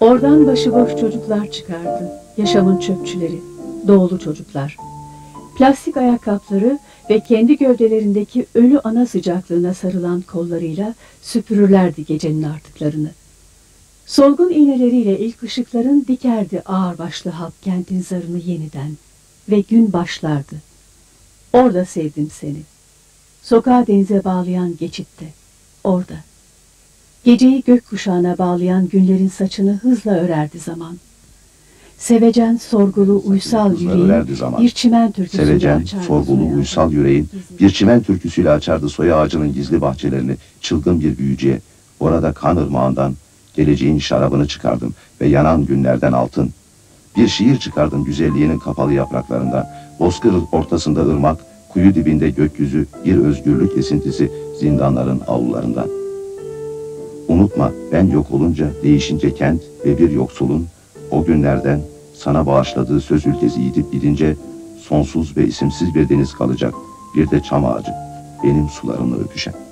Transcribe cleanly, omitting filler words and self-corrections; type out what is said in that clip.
Oradan başıboş çocuklar çıkardı. Yaşamın çöpçüleri, doğulu çocuklar. Plastik ayakkabıları ve kendi gövdelerindeki ölü ana sıcaklığına sarılan kollarıyla süpürürlerdi gecenin artıklarını. Solgun iğneleriyle ilk ışıkların dikerdi ağırbaşlı halk kentin zarını yeniden. Ve gün başlardı. Orada sevdim seni. Sokağı denize bağlayan geçitte. Orada. Geceyi gökkuşağına bağlayan günlerin saçını hızla örerdi zaman. Sevecen, sorgulu, uysal yüreğin bir çimen türküsüyle Sevecen, açardı sorgulu, uysal yüreğin bir çimen türküsüyle açardı soya ağacının gizli bahçelerini çılgın bir büyücüye. Orada kan ırmağından geleceğin şarabını çıkardım ve yanan günlerden altın. Bir şiir çıkardım güzelliğinin kapalı yapraklarından. Bozkır ortasında ırmak, kuyu dibinde gökyüzü, bir özgürlük esintisi zindanların avlularından. Unutma, ben yok olunca, değişince kent ve bir yoksulun o günlerden sana bağışladığı söz ülkesi yitip gidince sonsuz ve isimsiz bir deniz kalacak, bir de çam ağacı, benim sularımla öpüşen.